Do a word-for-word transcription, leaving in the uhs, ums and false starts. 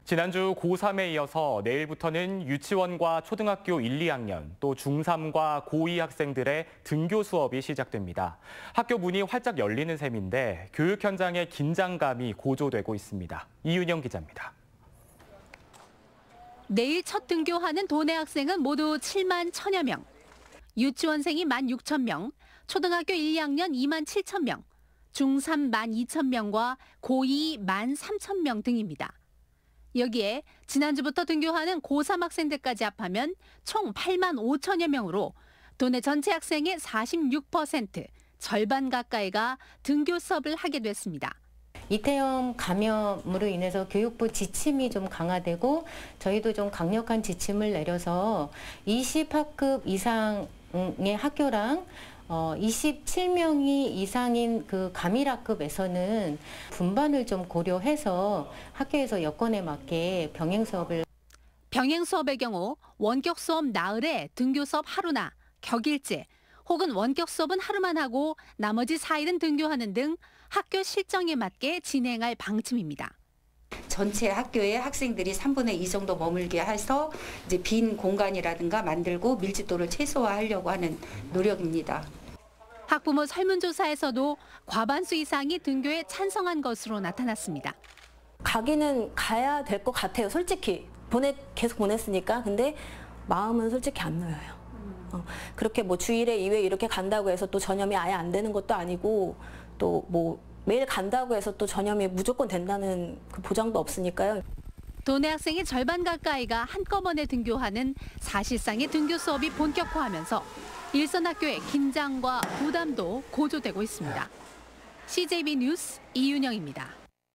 지난주 고삼에 이어서 내일부터는 유치원과 초등학교 일, 이 학년, 또 중삼과 고이 학생들의 등교 수업이 시작됩니다. 학교 문이 활짝 열리는 셈인데 교육 현장의 긴장감이 고조되고 있습니다. 이윤영 기자입니다. 내일 첫 등교하는 도내 학생은 모두 칠만 천여 명. 유치원생이 만 육천 명, 초등학교 일, 이 학년 이만 칠천 명, 중삼 만 이천 명과 고이 만 삼천 명 등입니다. 여기에 지난주부터 등교하는 고삼 학생들까지 합하면 총 팔만 오천여 명으로 도내 전체 학생의 사십육 퍼센트, 절반 가까이가 등교 수업을 하게 됐습니다. 이태원 감염으로 인해서 교육부 지침이 좀 강화되고 저희도 좀 강력한 지침을 내려서 이십 학급 이상의 학교랑 어, 이십칠 명이 이상인 그 감일학급에서는 분반을 좀 고려해서 학교에서 여건에 맞게 병행 수업을 병행 수업의 경우 원격 수업 나흘에 등교 수업 하루나 격일제 혹은 원격 수업은 하루만 하고 나머지 사 일은 등교하는 등 학교 실정에 맞게 진행할 방침입니다. 전체 학교에 학생들이 삼분의 이 정도 머물게 해서 이제 빈 공간이라든가 만들고 밀집도를 최소화하려고 하는 노력입니다. 학부모 설문조사에서도 과반수 이상이 등교에 찬성한 것으로 나타났습니다. 가기는 가야 될 것 같아요. 솔직히 보내 계속 보냈으니까. 근데 마음은 솔직히 안 놓여요. 어, 그렇게 뭐 주일에 이 회 이렇게 간다고 해서 또 전염이 아예 안 되는 것도 아니고 또 뭐 매일 간다고 해서 또 전염이 무조건 된다는 그 보장도 없으니까요. 도내 학생의 절반 가까이가 한꺼번에 등교하는 사실상의 등교 수업이 본격화하면서 일선 학교의 긴장과 부담도 고조되고 있습니다. 씨제이비 뉴스 이윤영입니다.